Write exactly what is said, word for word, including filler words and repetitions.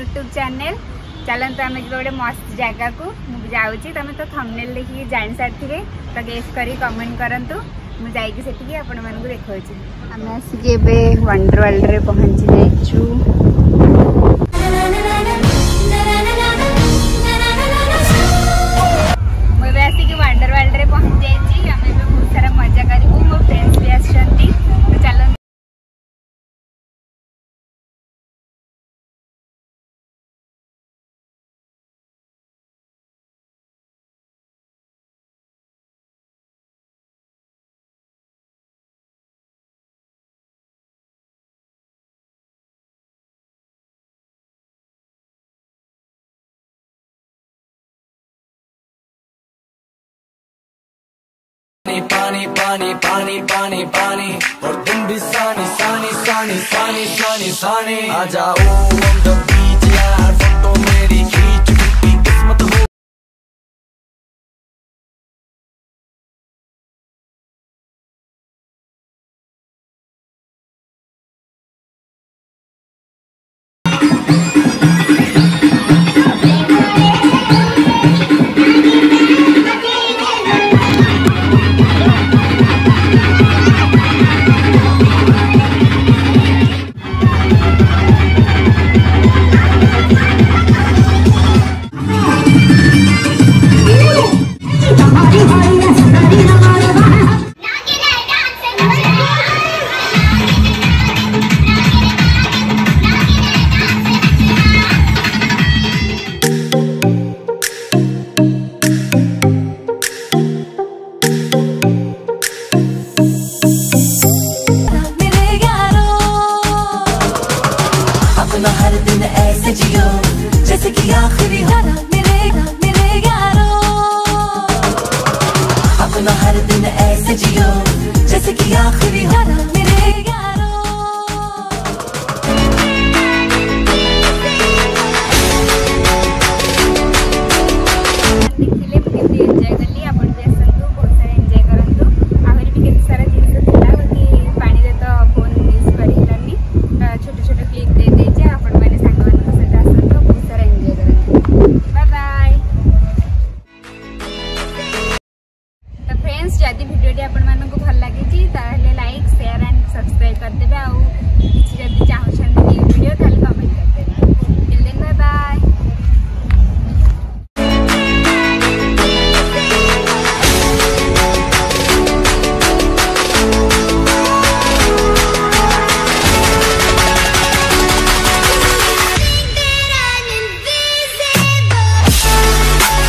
YouTube channel. चलते आम गोटे मस्त जगह को जाऊँगी तुम तो थंबनेल देखिए जान सारी तो गेस कर कमेंट करंतु मुझे सेठी आपण मानक देखा आम आसिक वंडर वर्ल्ड रे पहुँची जाइचु। मुझे आसिक वंडर वर्ल्ड रे पहुँच जाइए आम बहुत सारा मजा करूँ मो फ्रेंड्स भी आसछंती तो चल पानी पानी पानी पानी पानी और तुम भी सानी सानी सानी सानी सानी सानी आ जाओ on the beach यार फोटो मेरी खींच की किस्मत हो। हर दिन ऐसे जियो जैसे कि आखिरी हो मेरे मेरे यारो, अपना हर दिन ऐसे जियो जैसे कि आखिरी हो मेरे यारो। जदि भिडियोटी आपण मानक भल लगी लाइक शेयर एंड सब्सक्राइब करदे। आ किसी जब चाहते वीडियो